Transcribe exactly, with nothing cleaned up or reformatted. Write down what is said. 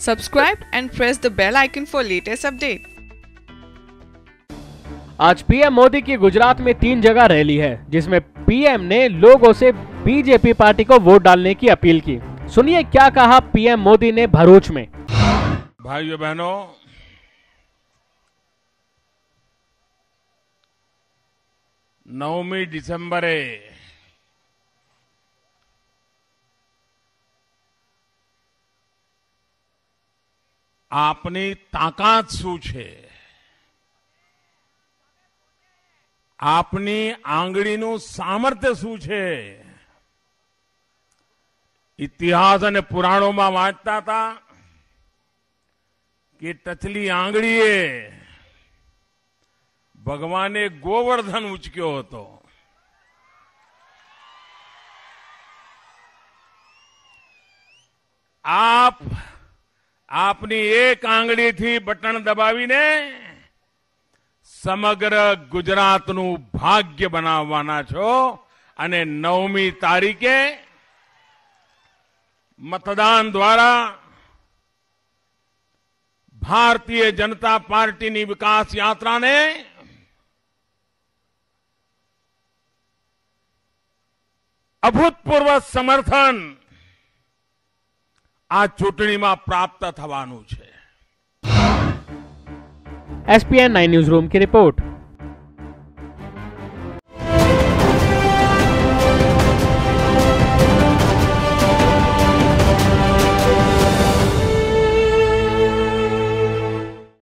Subscribe and press the bell icon for latest update. आज PM Modi की गुजरात में तीन जगह रैली है, जिसमें पीएम ने लोगों से बीजेपी पार्टी को वोट डालने की अपील की। सुनिए क्या कहा पीएम मोदी ने भरूच में। भाइयों बहनों, नवमी डिसेम्बरे આપની તાકાત શું છે, આપની આંગળીનું સામર્થ્ય શું છે, ઇતિહાસ અને પુરાણોમાં વાંચતા હતા કે ટચલી આંગળીએ ભગવાને ગોવર્ધન ઉચક્યો હતો। આપ આપની એક આંગળીથી બટન દબાવીને સમગ્ર ગુજરાતનું ભાગ્ય બનાવવાના છો અને નવમી તારીખે મતદાન દ્વારા ભારતીય જનતા પાર્ટીની વિકાસ યાત્રાને અભૂતપૂર્વ સમર્થન આ ચૂંટણીમાં પ્રાપ્ત થવાનું છે। एसपीएन नाइन न्यूज रूम की रिपोर्ट।